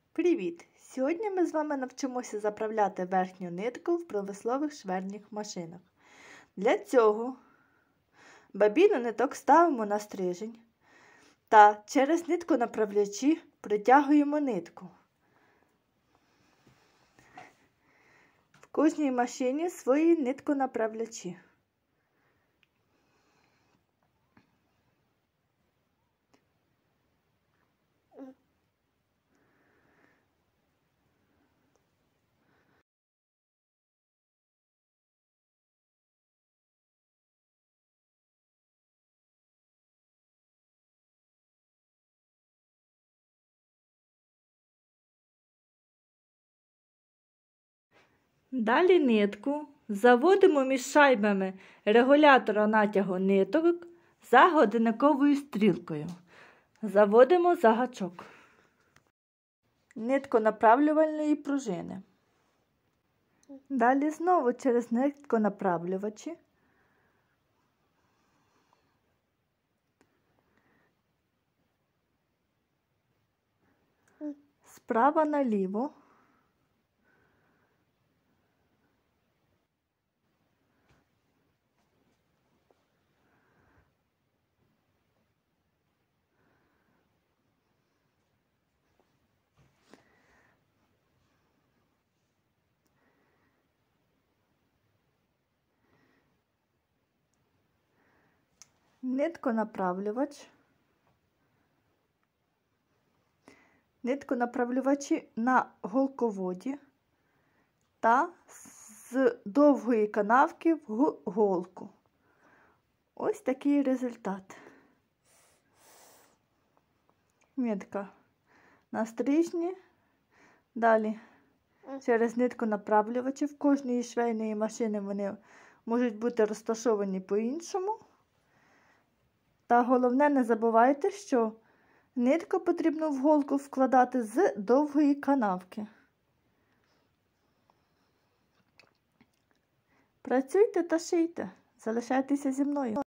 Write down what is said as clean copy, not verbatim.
Привіт! Сьогодні ми з вами навчимося заправляти верхню нитку в промислових швейних машинах. Для цього бабіну ниток ставимо на стрижень та через нитконаправлячі протягуємо нитку. В кожній машині свої нитконаправлячі. Далі нитку заводимо між шайбами регулятора натягу ниток за годинниковою стрілкою. Заводимо за гачок нитконаправлювальної пружини. Далі знову через нитконаправлювачі справа наліво нитконаправлювачі на голководі та з довгої канавки в голку. Ось такий результат. Нитка на стрижні, далі через нитконаправлювачі. В кожної швейної машини вони можуть бути розташовані по-іншому. Та головне, не забувайте, що нитку потрібно в голку вкладати з довгої канавки. Працюйте та шийте. Залишайтеся зі мною.